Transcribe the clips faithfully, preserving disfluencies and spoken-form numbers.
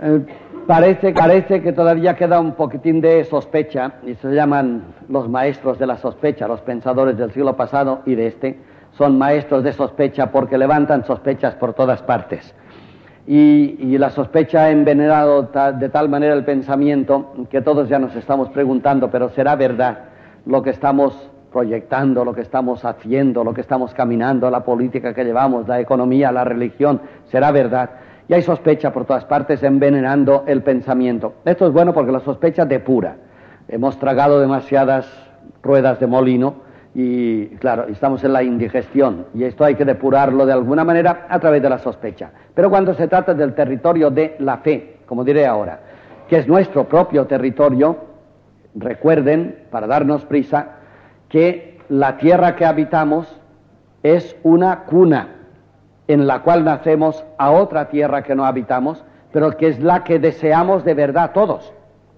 Eh, parece, parece que todavía queda un poquitín de sospecha, y se llaman los maestros de la sospecha, los pensadores del siglo pasado y de este, son maestros de sospecha porque levantan sospechas por todas partes. Y, y la sospecha ha envenenado ta, de tal manera el pensamiento que todos ya nos estamos preguntando, pero ¿será verdad lo que estamos proyectando, lo que estamos haciendo, lo que estamos caminando, la política que llevamos, la economía, la religión? ¿Será verdad? Y hay sospecha por todas partes envenenando el pensamiento. Esto es bueno porque la sospecha depura. Hemos tragado demasiadas ruedas de molino y, claro, estamos en la indigestión, y esto hay que depurarlo de alguna manera a través de la sospecha. Pero cuando se trata del territorio de la fe, como diré ahora, que es nuestro propio territorio, recuerden, para darnos prisa, que la tierra que habitamos es una cuna en la cual nacemos a otra tierra que no habitamos, pero que es la que deseamos de verdad todos.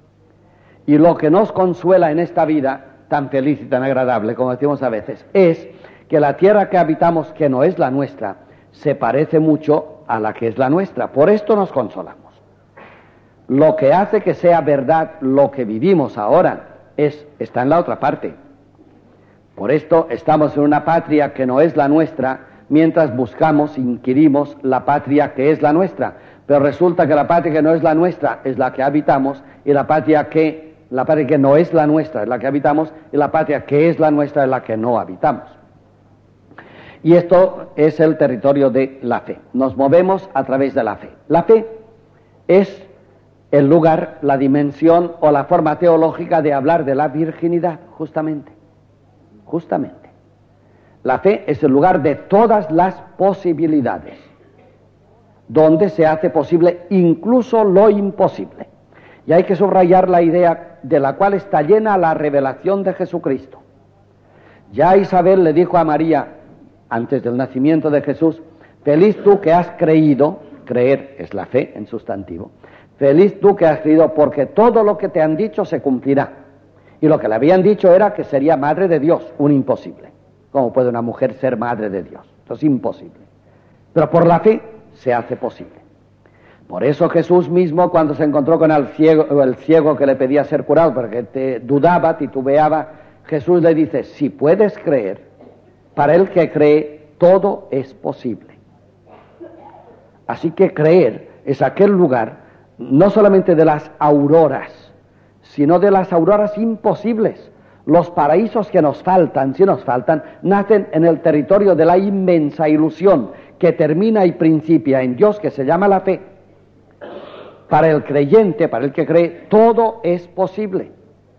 Y lo que nos consuela en esta vida tan feliz y tan agradable, como decimos a veces, es que la tierra que habitamos, que no es la nuestra, se parece mucho a la que es la nuestra. Por esto nos consolamos. Lo que hace que sea verdad lo que vivimos ahora es, está en la otra parte. Por esto estamos en una patria que no es la nuestra, mientras buscamos, inquirimos la patria que es la nuestra. Pero resulta que la patria que no es la nuestra es la que habitamos, y la patria que La patria que no es la nuestra es la que habitamos, y la patria que es la nuestra es la que no habitamos. Y esto es el territorio de la fe. Nos movemos a través de la fe. La fe es el lugar, la dimensión o la forma teológica de hablar de la virginidad, justamente. Justamente. La fe es el lugar de todas las posibilidades, donde se hace posible incluso lo imposible. Y hay que subrayar la idea de la cual está llena la revelación de Jesucristo. Ya Isabel le dijo a María, antes del nacimiento de Jesús, feliz tú que has creído, creer es la fe en sustantivo, feliz tú que has creído porque todo lo que te han dicho se cumplirá. Y lo que le habían dicho era que sería madre de Dios, un imposible. ¿Cómo puede una mujer ser madre de Dios? Esto es imposible. Pero por la fe se hace posible. Por eso Jesús mismo, cuando se encontró con el ciego, el ciego que le pedía ser curado, porque te dudaba, titubeaba, Jesús le dice, si puedes creer, para el que cree, todo es posible. Así que creer es aquel lugar, no solamente de las auroras, sino de las auroras imposibles. Los paraísos que nos faltan, si nos faltan, nacen en el territorio de la inmensa ilusión que termina y principia en Dios, que se llama la fe. Para el creyente, para el que cree, todo es posible.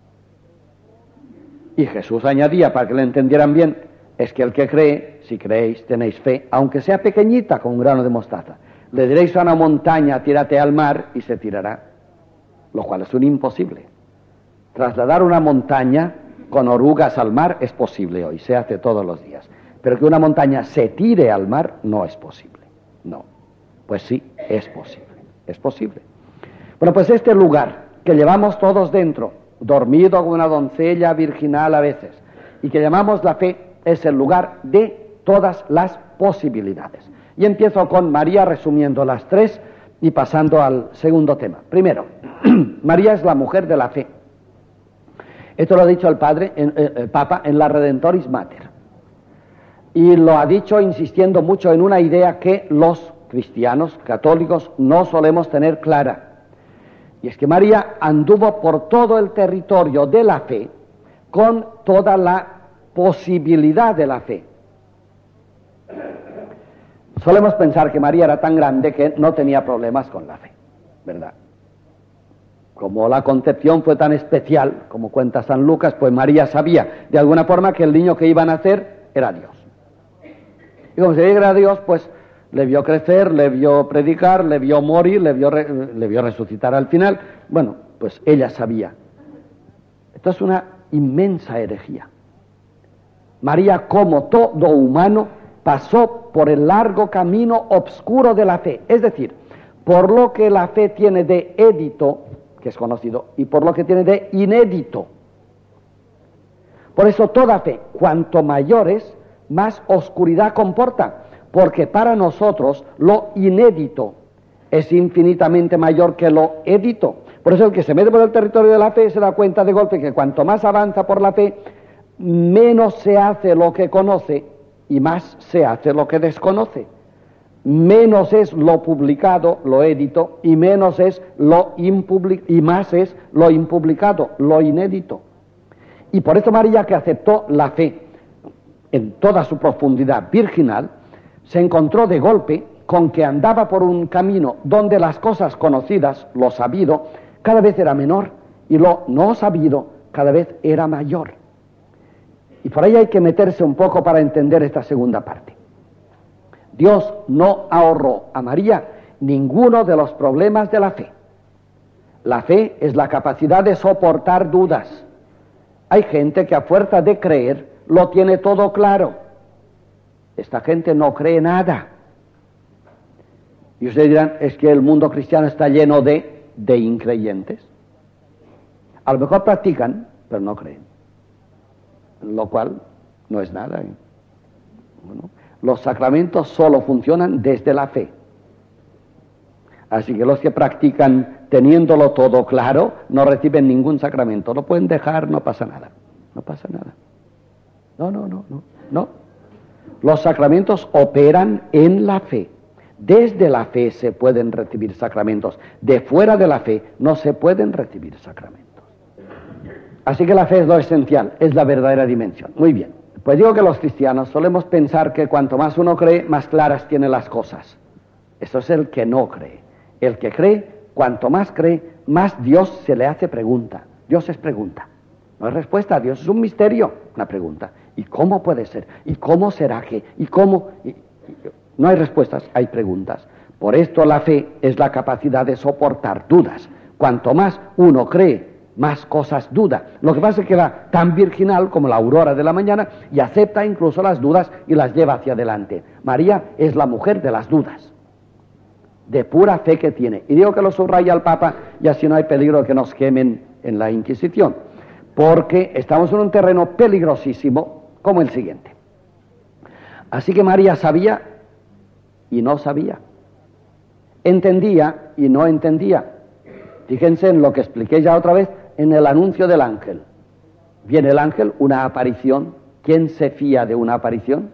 Y Jesús añadía, para que lo entendieran bien, es que el que cree, si creéis, tenéis fe, aunque sea pequeñita, con un grano de mostaza. Le diréis a una montaña, tírate al mar, y se tirará, lo cual es un imposible. Trasladar una montaña con orugas al mar es posible hoy, se hace todos los días. Pero que una montaña se tire al mar no es posible. No. Pues sí, es posible. Es posible. Bueno, pues este lugar que llevamos todos dentro, dormido como una doncella virginal a veces, y que llamamos la fe, es el lugar de todas las posibilidades. Y empiezo con María, resumiendo las tres y pasando al segundo tema. Primero, María es la mujer de la fe. Esto lo ha dicho el padre, en, eh, el Papa, en la Redentoris Mater. Y lo ha dicho insistiendo mucho en una idea que los cristianos, católicos, no solemos tener clara. Y es que María anduvo por todo el territorio de la fe con toda la posibilidad de la fe. Solemos pensar que María era tan grande que no tenía problemas con la fe, ¿verdad? Como la concepción fue tan especial, como cuenta San Lucas, pues María sabía de alguna forma que el niño que iba a nacer era Dios. Y como se era Dios, pues le vio crecer, le vio predicar, le vio morir, le vio, re, le vio resucitar al final. Bueno, pues ella sabía. Esto es una inmensa herejía. María, como todo humano, pasó por el largo camino obscuro de la fe. Es decir, por lo que la fe tiene de édito, que es conocido, y por lo que tiene de inédito. Por eso toda fe, cuanto mayor es, más oscuridad comporta. Porque para nosotros lo inédito es infinitamente mayor que lo édito. Por eso el que se mete por el territorio de la fe se da cuenta de golpe que cuanto más avanza por la fe, menos se hace lo que conoce y más se hace lo que desconoce. Menos es lo publicado, lo édito, y menos es lo impublicado, y más es lo impublicado, lo inédito. Y por eso María, que aceptó la fe en toda su profundidad virginal, se encontró de golpe con que andaba por un camino donde las cosas conocidas, lo sabido, cada vez era menor, y lo no sabido cada vez era mayor. Y por ahí hay que meterse un poco para entender esta segunda parte. Dios no ahorró a María ninguno de los problemas de la fe. La fe es la capacidad de soportar dudas. Hay gente que a fuerza de creer lo tiene todo claro. Esta gente no cree nada. Y ustedes dirán, es que el mundo cristiano está lleno de, de increyentes. A lo mejor practican, pero no creen. Lo cual no es nada. Bueno, los sacramentos solo funcionan desde la fe. Así que los que practican teniéndolo todo claro no reciben ningún sacramento. Lo pueden dejar, no pasa nada. No pasa nada. No, no, no, no, no. Los sacramentos operan en la fe. Desde la fe se pueden recibir sacramentos. De fuera de la fe no se pueden recibir sacramentos. Así que la fe es lo esencial, es la verdadera dimensión. Muy bien. Pues digo que los cristianos solemos pensar que cuanto más uno cree, más claras tiene las cosas. Eso es el que no cree. El que cree, cuanto más cree, más Dios se le hace pregunta. Dios es pregunta. No es respuesta, Dios es un misterio, una pregunta. ¿Y cómo puede ser? ¿Y cómo será que? ¿Y cómo? Y, y, no hay respuestas, hay preguntas. Por esto la fe es la capacidad de soportar dudas. Cuanto más uno cree, más cosas duda. Lo que pasa es que va tan virginal como la aurora de la mañana y acepta incluso las dudas y las lleva hacia adelante. María es la mujer de las dudas, de pura fe que tiene. Y digo que lo subraya el Papa y así no hay peligro de que nos quemen en la Inquisición, porque estamos en un terreno peligrosísimo como el siguiente. Así que María sabía y no sabía, entendía y no entendía. Fíjense en lo que expliqué ya otra vez en el anuncio del ángel. Viene el ángel, una aparición. ¿Quién se fía de una aparición?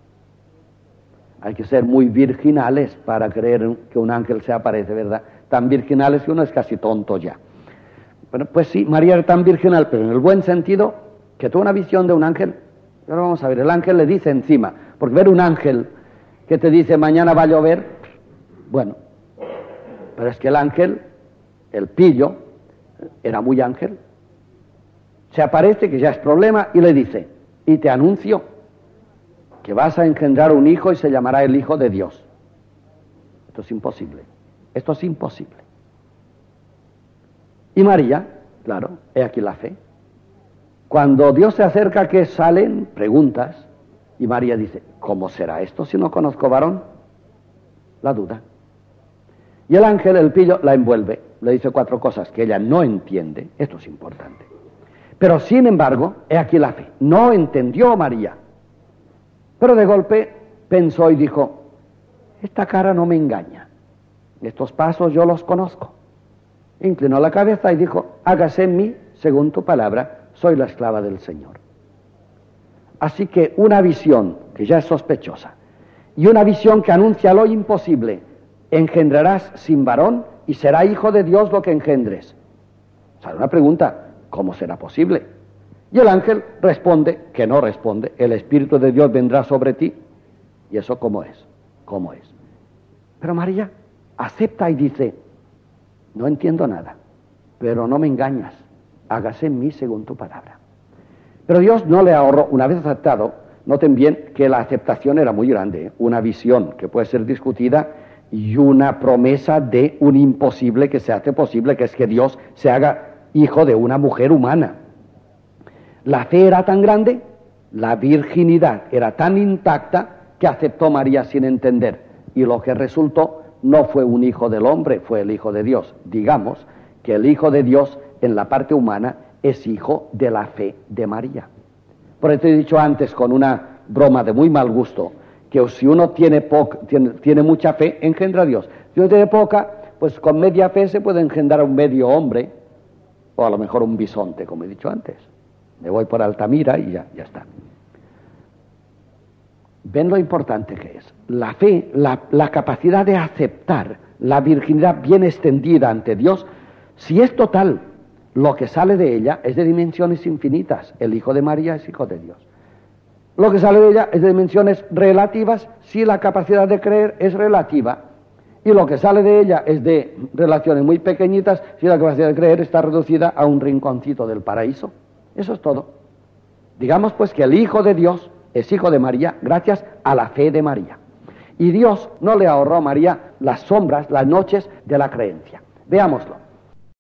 Hay que ser muy virginales para creer que un ángel se aparece, ¿verdad? Tan virginales que uno es casi tonto ya. Bueno, pues sí, María era tan virginal, pero en el buen sentido, que tuvo una visión de un ángel. Ahora vamos a ver, el ángel le dice encima, porque ver un ángel que te dice mañana va a llover, bueno, pero es que el ángel, el pillo, era muy ángel. Se aparece, que ya es problema, y le dice, y te anuncio que vas a engendrar un hijo y se llamará el Hijo de Dios. Esto es imposible, esto es imposible. Y María, claro, he aquí la fe. Cuando Dios se acerca, que salen preguntas, y María dice, ¿cómo será esto si no conozco varón? La duda. Y el ángel, el pillo, la envuelve, le dice cuatro cosas que ella no entiende, esto es importante. Pero sin embargo, he aquí la fe. No entendió María, pero de golpe pensó y dijo, esta cara no me engaña, estos pasos yo los conozco. Inclinó la cabeza y dijo, hágase en mí según tu palabra, soy la esclava del Señor. Así que una visión que ya es sospechosa y una visión que anuncia lo imposible, engendrarás sin varón y será hijo de Dios lo que engendres. Sale una pregunta, ¿cómo será posible? Y el ángel responde, que no responde, el Espíritu de Dios vendrá sobre ti. ¿Y eso cómo es? ¿Cómo es? Pero María acepta y dice, no entiendo nada, pero no me engañas, hágase en mí según tu palabra. Pero Dios no le ahorró, una vez aceptado, noten bien que la aceptación era muy grande, ¿eh? Una visión que puede ser discutida y una promesa de un imposible que se hace posible, que es que Dios se haga hijo de una mujer humana. La fe era tan grande, la virginidad era tan intacta, que aceptó María sin entender, y lo que resultó no fue un hijo del hombre, fue el Hijo de Dios. Digamos que el Hijo de Dios en la parte humana es hijo de la fe de María. Por eso he dicho antes con una broma de muy mal gusto, que si uno tiene, po- tiene, tiene mucha fe, engendra a Dios. Si uno tiene poca, pues con media fe se puede engendrar un medio hombre, o a lo mejor un bisonte, como he dicho antes. Me voy por Altamira y ya, ya está. ¿Ven lo importante que es? La fe, la, la capacidad de aceptar la virginidad bien extendida ante Dios, si es total, lo que sale de ella es de dimensiones infinitas. El Hijo de María es Hijo de Dios. Lo que sale de ella es de dimensiones relativas, si la capacidad de creer es relativa. Y lo que sale de ella es de relaciones muy pequeñitas, si la capacidad de creer está reducida a un rinconcito del paraíso. Eso es todo. Digamos pues que el Hijo de Dios es Hijo de María gracias a la fe de María. Y Dios no le ahorró a María las sombras, las noches de la creencia. Veámoslo.